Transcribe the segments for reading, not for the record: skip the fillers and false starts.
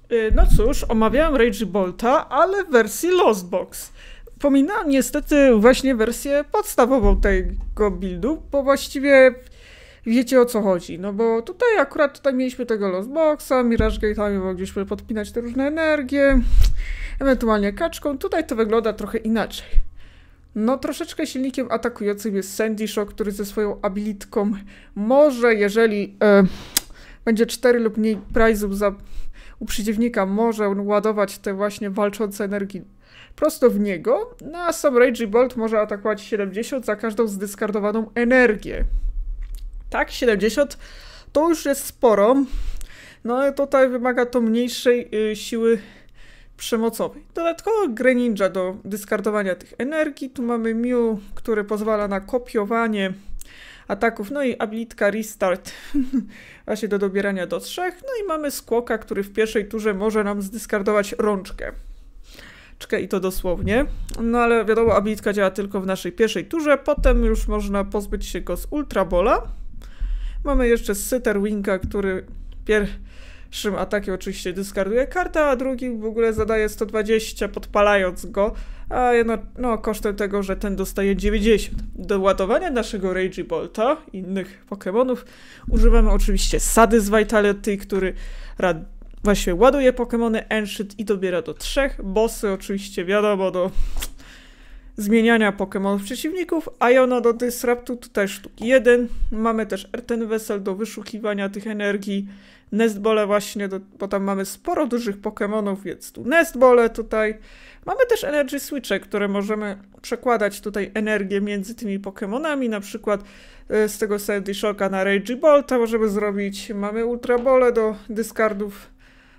No cóż, omawiałem Rage Bolta, ale w wersji Lost Box. Pominąłem niestety właśnie wersję podstawową tego buildu, bo właściwie wiecie o co chodzi. No bo tutaj mieliśmy tego Lost Boxa, Mirage Gate'ami mogliśmy podpinać te różne energie, ewentualnie kaczką. Tutaj to wygląda trochę inaczej. No troszeczkę silnikiem atakującym jest Sandy Shock, który ze swoją abilitką może, jeżeli będzie 4 lub mniej prizów u przeciwnika, może ładować te właśnie walczące energii prosto w niego, no a sam Rage Bolt może atakować 70 za każdą zdyskardowaną energię. Tak, 70 to już jest sporo, no ale tutaj wymaga to mniejszej siły przemocowej. Dodatkowo Greninja do dyskardowania tych energii. Tu mamy Mew, który pozwala na kopiowanie ataków, no i abilitka Restart właśnie do dobierania do 3. No i mamy Squawka, który w pierwszej turze może nam zdyskardować rączkę. I to dosłownie. No ale wiadomo, abilitka działa tylko w naszej pierwszej turze, potem już można pozbyć się go z Ultra Bola. Mamy jeszcze Sitterwinga, który pierwszym atakiem oczywiście dyskarduje kartę, a drugim w ogóle zadaje 120, podpalając go, a no kosztem tego, że ten dostaje 90. Do ładowania naszego Rage Bolta i innych Pokemonów używamy oczywiście Sady z Vitality, który właśnie ładuje Pokemony Ancient i dobiera do 3. Bossy oczywiście wiadomo do zmieniania Pokemonów przeciwników, Iono do Disruptu, tutaj sztuki 1. Mamy też Earthen Vessel do wyszukiwania tych energii, Nestbole właśnie, bo tam mamy sporo dużych Pokemonów, więc tu Nestbole tutaj. Mamy też Energy Switche, które możemy przekładać tutaj energię między tymi Pokemonami, na przykład z tego Sandy Shocka na Rage Bolta możemy zrobić. Mamy Ultra Bole do dyskardów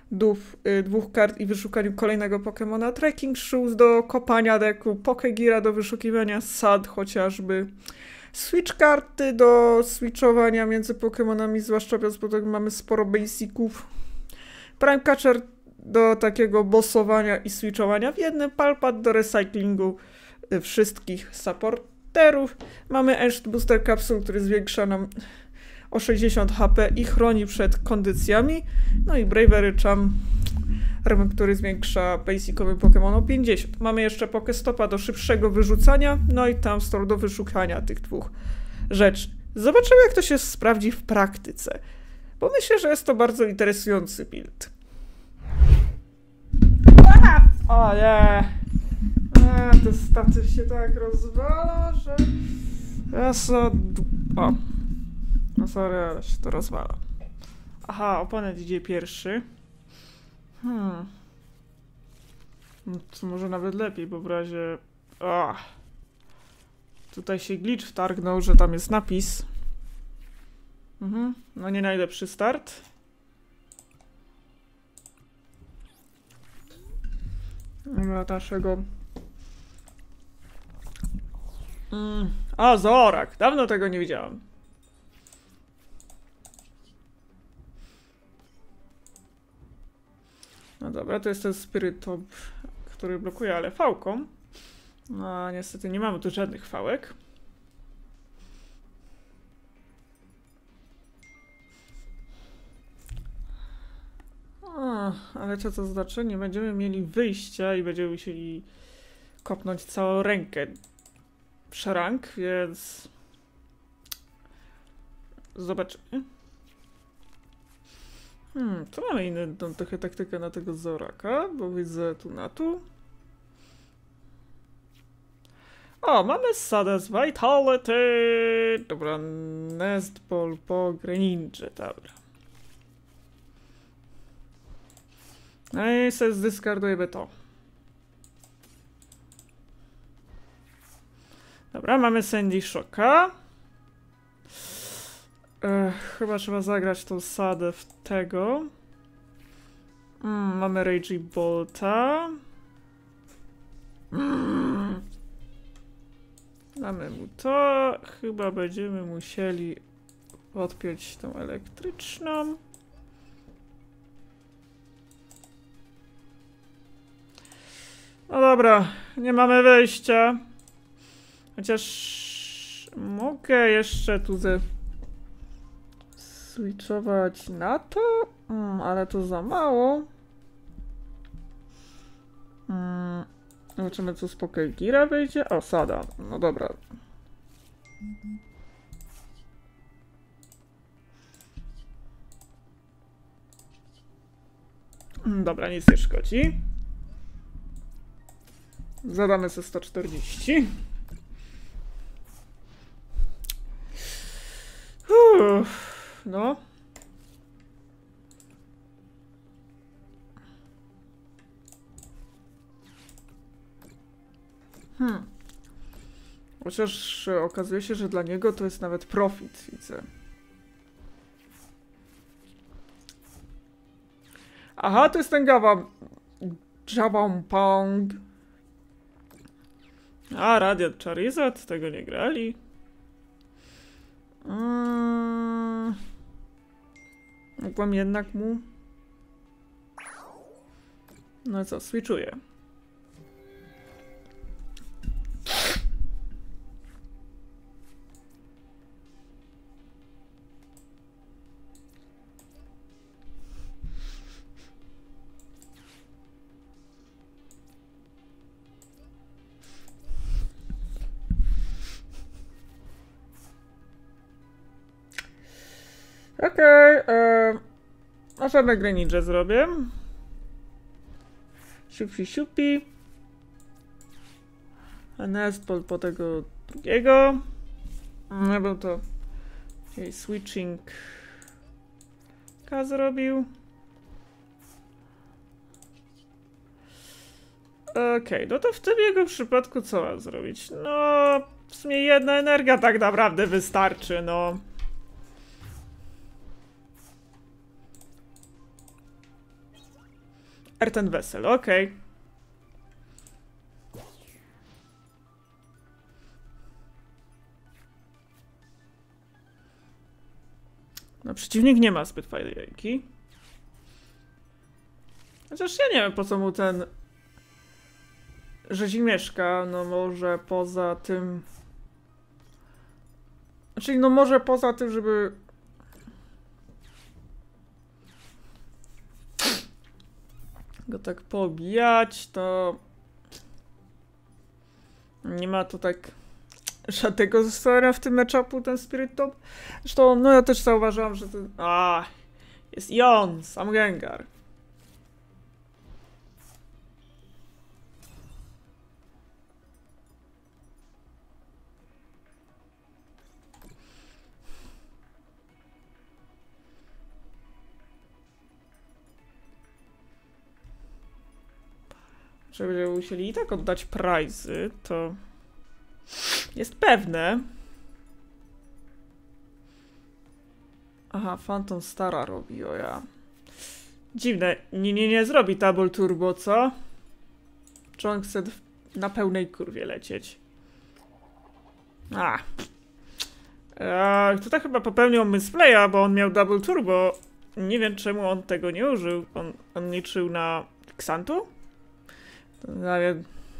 2 kart i wyszukaniu kolejnego Pokemona, Trekking Shoes do kopania deku, Pokegeara do wyszukiwania sad chociażby, Switch karty do switchowania między Pokemonami, zwłaszcza biorąc pod uwagę, mamy sporo basiców, Prime Catcher do takiego bossowania i switchowania w jednym, Palpad do recyklingu wszystkich supporterów, mamy Ancient Booster Capsule, który zwiększa nam o 60 HP i chroni przed kondycjami. No i Bravery Charm, który zwiększa basicowy Pokémon o 50. Mamy jeszcze Pokestopa do szybszego wyrzucania, no i Tamstor do wyszukania tych 2 rzeczy. Zobaczymy, jak to się sprawdzi w praktyce, bo myślę, że jest to bardzo interesujący build. O nie! Te staty się tak rozwala, że... No sorry, ale się to rozwala. Aha, oponent idzie pierwszy. No to może nawet lepiej, bo w razie... Tutaj się glitch wtargnął, że tam jest napis. No nie najlepszy start. Dla naszego... Zorak! Dawno tego nie widziałam. No dobra, to jest ten Spirit-Top, który blokuje ale fałką. No a niestety nie mamy tu żadnych fałek. Ale co to znaczy? Nie będziemy mieli wyjścia i będziemy musieli kopnąć całą rękę w szrank, więc... Zobaczymy. To mamy inną trochę taktykę na tego Zoraka, bo widzę tu na tu. O, mamy Sadę z Vitality! Dobra, Nestball po Greninja, dobra. No i sobie zdyskardujemy to. Dobra, mamy Sandy Shocka. Chyba trzeba zagrać tą sadę w tego. Mamy Rage Bolta. Mamy mu to. Chyba będziemy musieli odpiąć tą elektryczną. No dobra, nie mamy wyjścia. Chociaż mogę jeszcze tu switchować na to, ale to za mało. Zobaczymy, co z Pokegira wyjdzie. O, Sada. No dobra. Dobra, nic nie szkodzi. Zadamy sobie 140. No. Chociaż okazuje się, że dla niego to jest nawet profit, widzę. Aha, to jest ten Javampong. A, Radiant Charizard, tego nie grali. Mogłam jednak mu... No co, switchuję. Okej, możemy Greninja zrobię. Siupi. A nest po tego drugiego. No był to switching K zrobił. Okej, no to w tym jego przypadku co mam zrobić? No, w sumie jedna energia tak naprawdę wystarczy, no. Ten Wesel, okej. No, przeciwnik nie ma zbyt fajnej ręki. Chociaż ja nie wiem, po co mu ten Rzezimieszka, no może poza tym... Znaczy, no może poza tym, żeby... go tak pobijać, to... Nie ma tu tak... żadnego zastosowania w tym matchupu, ten Spirit Top. Zresztą, no ja też zauważyłam, że ten... jest i on, sam Gengar. Że będziemy musieli i tak oddać prize'y, to jest pewne. Aha, Phantom Stara robi, o ja. Dziwne, nie zrobi Double Turbo, co? Czy on chce na pełnej kurwie lecieć? Tutaj chyba popełnił misplaya, bo on miał Double Turbo. Nie wiem, czemu on tego nie użył. On liczył na Xantu? Nawet...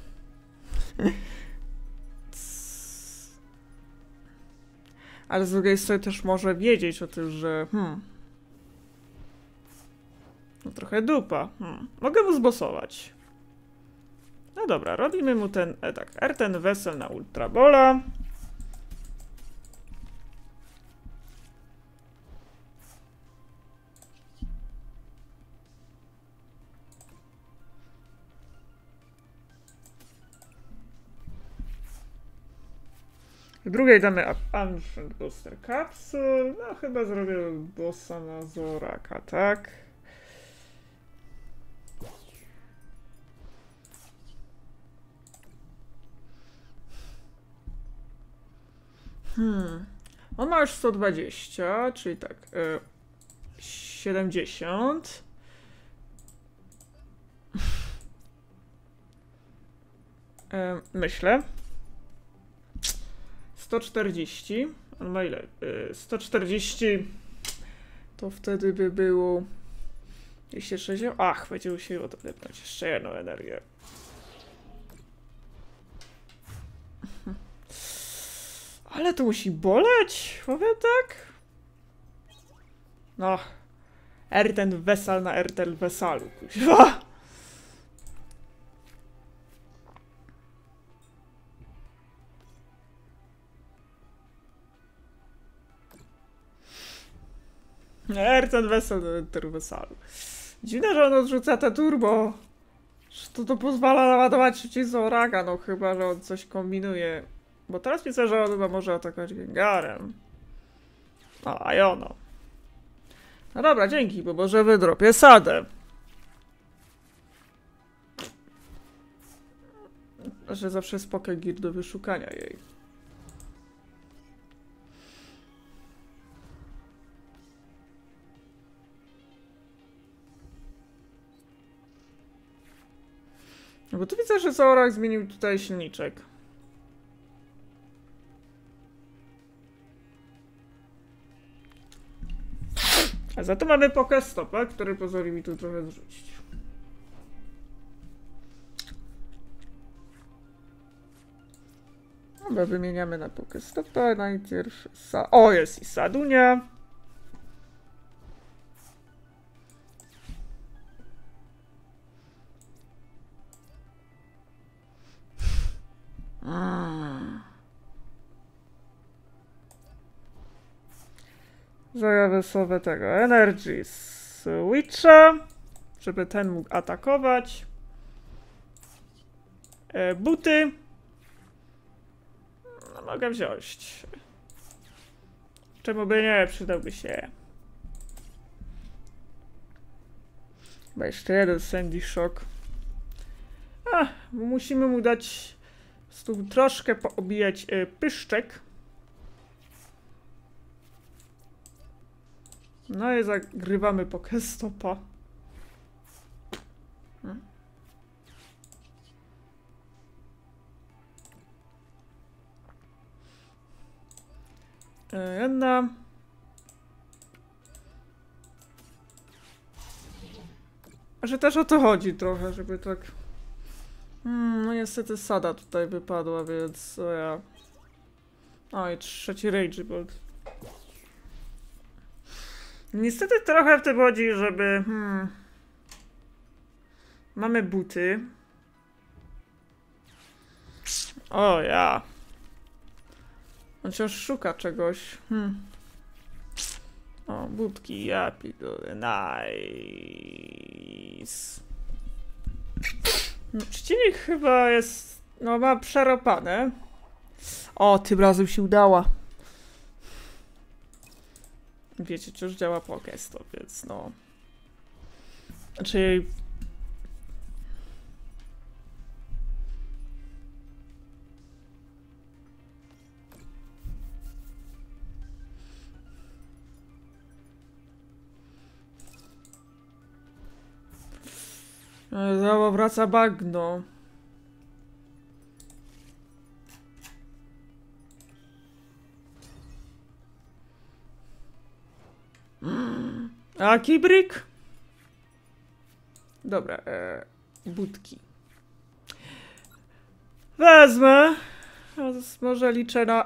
Ale z drugiej strony też może wiedzieć o tym, że... No trochę dupa. Mogę mu zbosować. No dobra, robimy mu ten... tak, ten Wesel na Ultra Bola. W drugiej damy Ancient Booster Capsule. No chyba zrobię bossa na Zoraka, tak? On ma już 120, czyli tak, 70. Myślę. 140. On ma ile? 140. To wtedy by było 260. Ach, będzie musiał odepnąć jeszcze jedną energię. Ale to musi boleć, powiem tak. No. Ten Wesal na ten Wesalu, kuźwa. Ercen wesel do interwesalu. Dziwne, że on odrzuca te turbo. Że to pozwala naładować szybciej Zoraga, no chyba, że on coś kombinuje. Bo teraz myślę, że on chyba może atakować Gengarem. A Iono. No dobra, dzięki, bo może wydropię Sadę. Że zawsze jest Pokegir do wyszukania jej. No bo tu widzę, że Zorak zmienił tutaj silniczek. A za to mamy Pokestopa, który pozwoli mi tu trochę zrzucić. Dobra, wymieniamy na Pokestopa. Najpierw o, jest i Sadunia. Zajawy tego Energy Switcha, żeby ten mógł atakować. Buty. No, mogę wziąć. Czemu by nie? Przydałby się. Chyba jeszcze jeden Sandy Shock. Musimy mu dać troszkę poobijać pyszczek. No i zagrywamy Pokestopa. Jedna. Że też o to chodzi trochę, żeby tak... no niestety Sada tutaj wypadła, więc... ja... O, i trzeci Rage Bolt. Niestety trochę w tym chodzi, żeby... Mamy buty. O, ja. On wciąż szuka czegoś. O, budki, ja pitole, nice. No, przeciwnik chyba jest... No, ma przeropane. O, tym razem się udała. Wiecie, czy już działa Pokestop, więc no... Znaczy... Znowu wraca bagno. A kibrik? Dobra, budki. Wezmę. Może liczę na...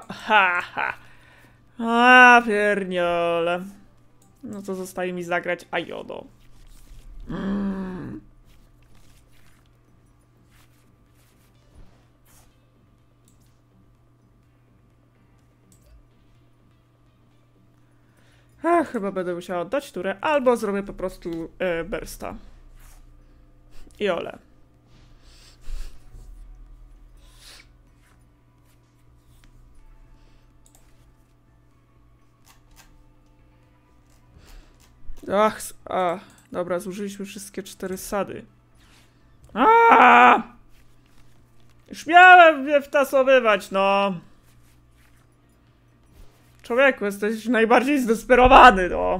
A, pierniole. No to zostaje mi zagrać Iono. Chyba będę musiała oddać turę, albo zrobię po prostu bursta. I ole. Dobra, zużyliśmy wszystkie 4 sady. Już miałem je wtasowywać, no. Człowieku, jesteś najbardziej zdesperowany, no.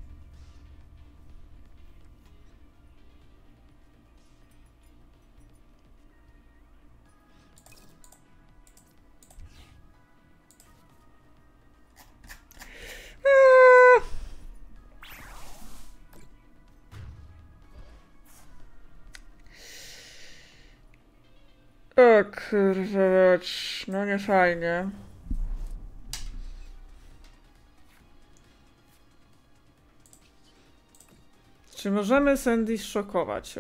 O kurwa, no nie fajnie. Czy możemy Sandy szokować?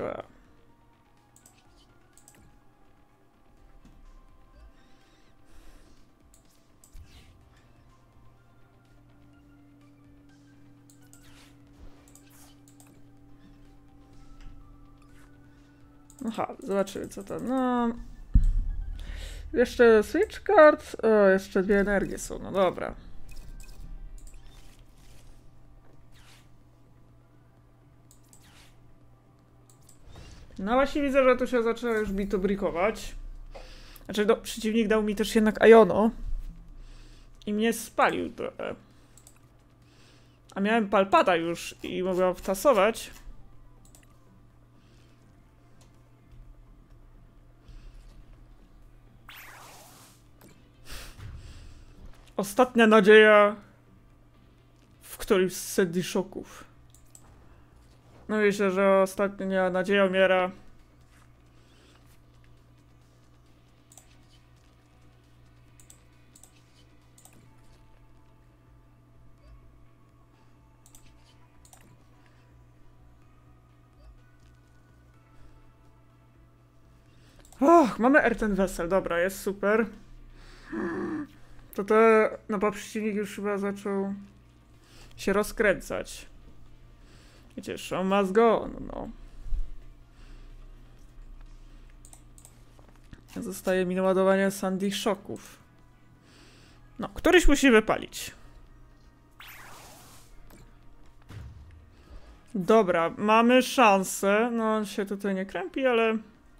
Aha, zobaczymy co to. No. Jeszcze switch card. O, jeszcze 2 energie są, no dobra. No właśnie widzę, że tu się zaczęło już bitobrikować. Znaczy, no, przeciwnik dał mi też jednak Iono. I mnie spalił trochę. A miałem Palpada już i mogłem wtasować. Ostatnia nadzieja w którymś z Sandy Shocków. No myślę, że ostatnia nadzieja umiera. Och, mamy Earthen Vessel, dobra, jest super. To no bo przeciwnik już chyba zaczął się rozkręcać. Wiecie, show must go on, no. Zostaje mi naładowanie Sandy Shocków. No, któryś musi wypalić. Dobra, mamy szansę. No, on się tutaj nie krępi, ale...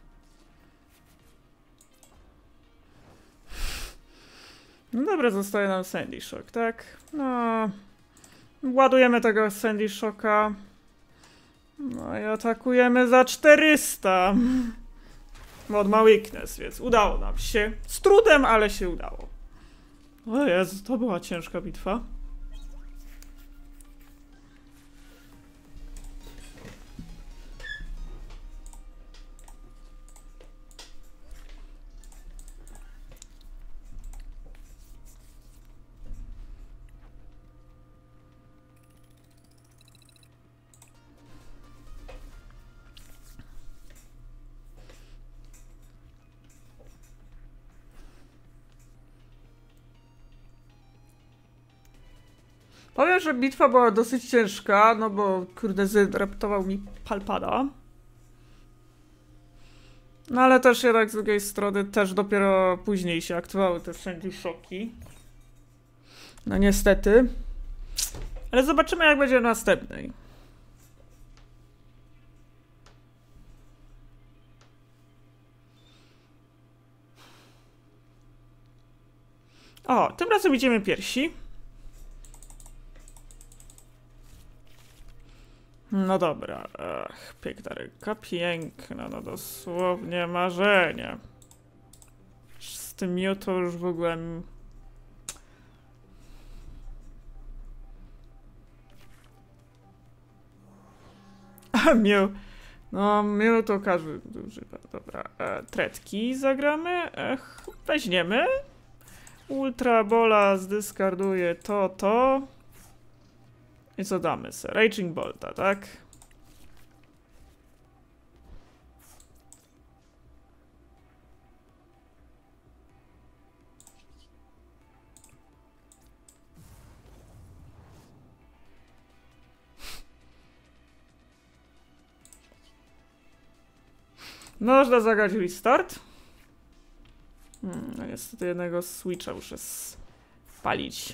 No dobra, zostaje nam Sandy Shock, tak? No... Ładujemy tego Sandy Shocka. No i atakujemy za 400. Mod ma weakness, więc udało nam się. Z trudem, ale się udało. O Jezu, to była ciężka bitwa. Powiem, że bitwa była dosyć ciężka, no bo kurde zreptował mi Palpada. No ale też jednak z drugiej strony też dopiero później się aktywowały te Sandy Shocki. No niestety. Ale zobaczymy jak będzie w następnej. O, tym razem idziemy piersi. No dobra, piękna ręka, piękna, no dosłownie marzenie. Z tym Mew to już w ogóle... A Mew, no Mew to każdy używa, dobra. Tretki zagramy, weźmiemy. Ultra Bola zdyskarduje to. I co damy sobie? Raging Bolta, tak? Można zagrać restart. No niestety jednego switcha muszę spalić.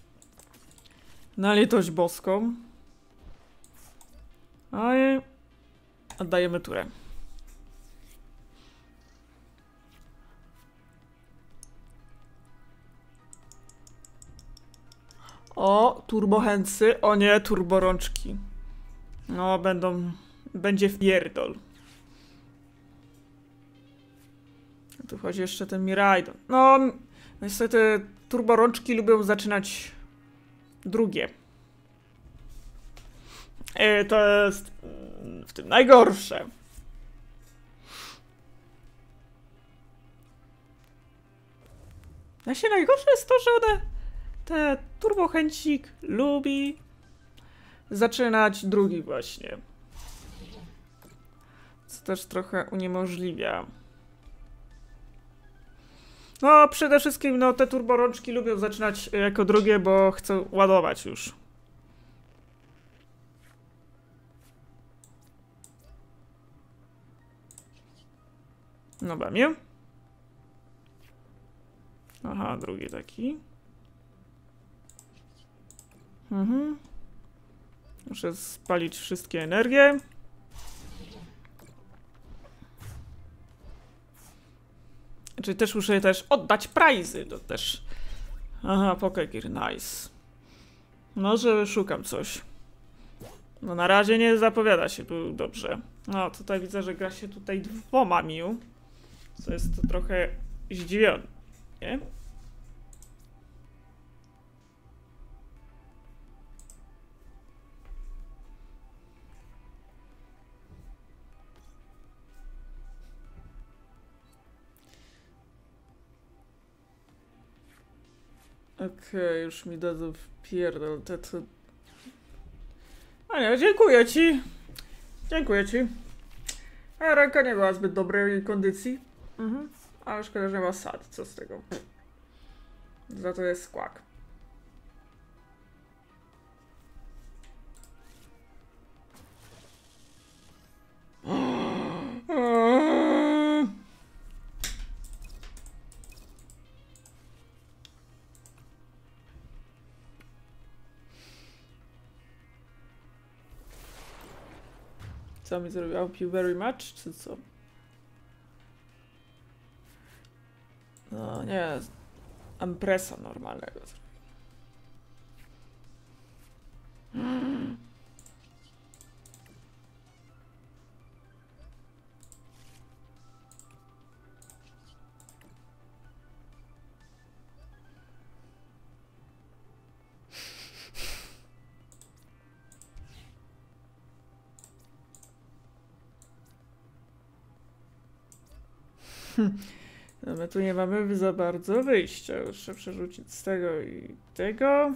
Na litość boską. A i oddajemy turę. O, turbochęcy. O nie, turborączki. No, będzie wpierdol. Tu chodzi jeszcze ten Miraidon. No, niestety turborączki lubią zaczynać drugie. To jest w tym najgorsze. Właśnie najgorsze jest to, że te turbochęcik lubi zaczynać drugi właśnie. Co też trochę uniemożliwia. No, przede wszystkim no, te turborączki lubią zaczynać jako drugie, bo chcą ładować już. No bamie. Aha, drugi taki. Muszę spalić wszystkie energie. Czyli też muszę oddać prizy, to też. Aha, Pokegear, nice. Może szukam coś. No na razie nie zapowiada się dobrze. No tutaj widzę, że gra się tutaj 2 Mew. Co jest to trochę zdziwione, nie? Okej, już mi dadzą wpierdol te to... A nie, dziękuję ci. Dziękuję ci. A ręka nie była zbyt dobrej kondycji. Ale szkoda, że nie ma sad. Co z tego? Za to jest skłak. Co mi zrobił? Thank you very much, czy co? No nie, Ampresa normalnego zrobił. No my tu nie mamy za bardzo wyjścia. Muszę przerzucić z tego i tego.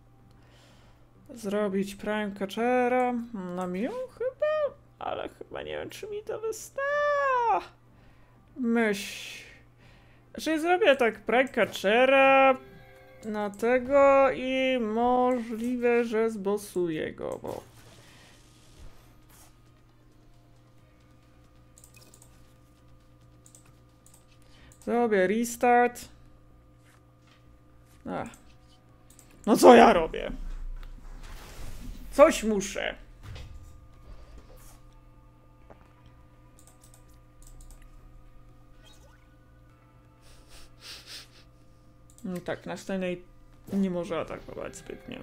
Zrobić Prime Catchera na Mew chyba? Ale chyba nie wiem, czy mi to wysta. Czyli zrobię tak Prime Catchera na tego i możliwe, że zbosuję go, bo... Zrobię restart. Ach. No co ja robię? Coś muszę. No tak, następnej nie może atakować zbytnio.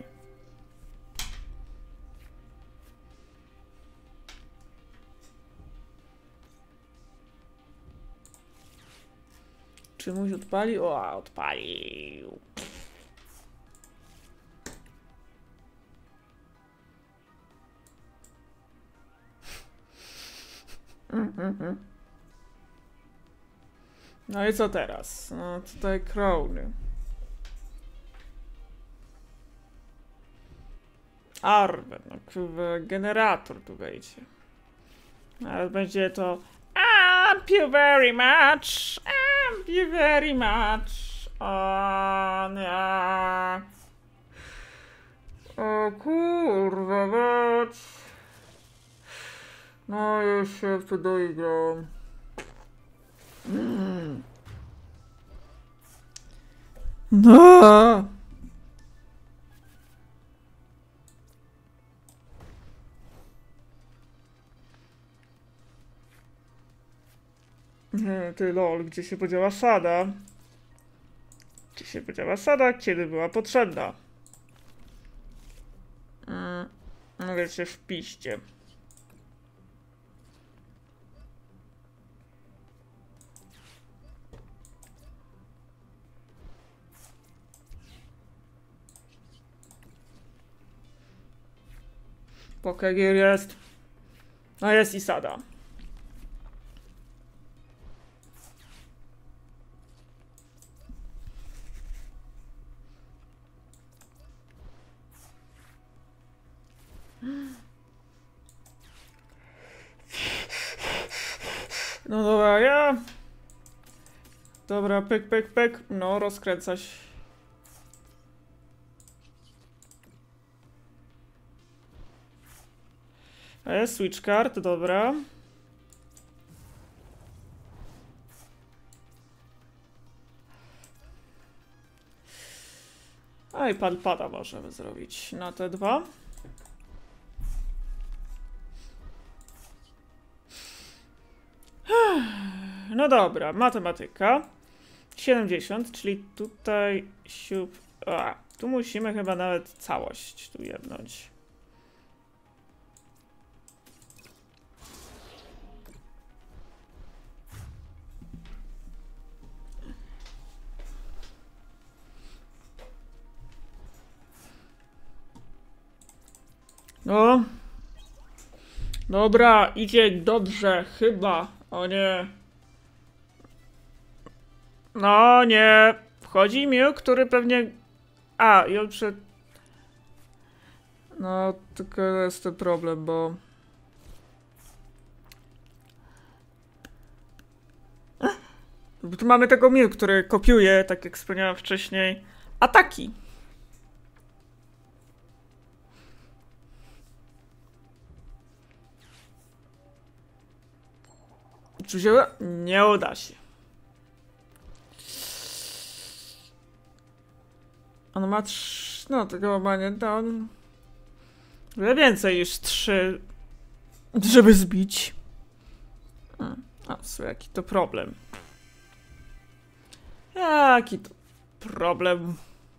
Czy mój odpalił? O, odpalił. No i co teraz? No tutaj Crowny. Arwen, no kurwa, generator tu wejdzie. Ale będzie to Thank you very much. Thank you very much. O nie. O kurwa, mać. No ja się w to doigram. No. Ty lol, gdzie się podziała Sada? Gdzie się podziała Sada, kiedy była potrzebna? No wiecie, w piście. Pokegear jest. No jest i Sada. No dobra, ja... Dobra, pyk, pyk, pyk. No, rozkręca się. Switch card, dobra. A i padpada możemy zrobić na te dwa. No dobra, matematyka. 70, czyli tutaj siup... A, tu musimy chyba nawet całość tu jednąć. No. Dobra, idzie dobrze, chyba. O nie. No nie. Wchodzi Miu, który pewnie... A, i on przed... No, tylko jest ten problem, bo... Bo tu mamy tego Miu, który kopiuje, tak jak wspomniałam wcześniej, ataki. Czy się... Nie uda się. On ma 3... No, tego ma nie... To on... Więcej niż 3... Żeby zbić. A, jaki to problem. Jaki to problem.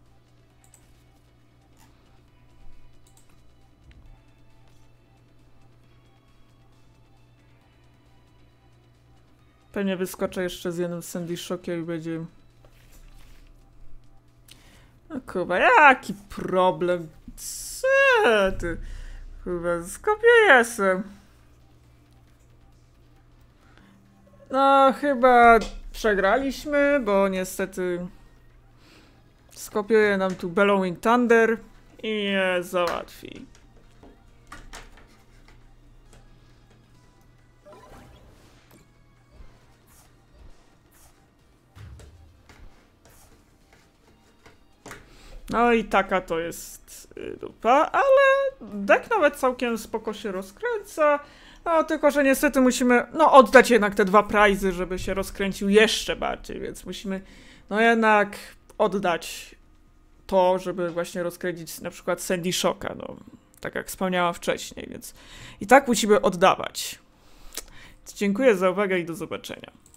Pewnie wyskoczę jeszcze z jednym Sandy Shockiem i będzie... No kurwa, jaki problem? Co ty? Kurwa, skopiuję się. No, chyba przegraliśmy, bo niestety skopiuje nam tu Bellowing Thunder i nie załatwi. No i taka to jest dupa, ale deck nawet całkiem spoko się rozkręca. No tylko, że niestety musimy oddać jednak te 2 prizy, żeby się rozkręcił jeszcze bardziej, więc musimy jednak oddać to, żeby właśnie rozkręcić na przykład Sandy Shocka, tak jak wspomniałam wcześniej, więc i tak musimy oddawać. Dziękuję za uwagę i do zobaczenia.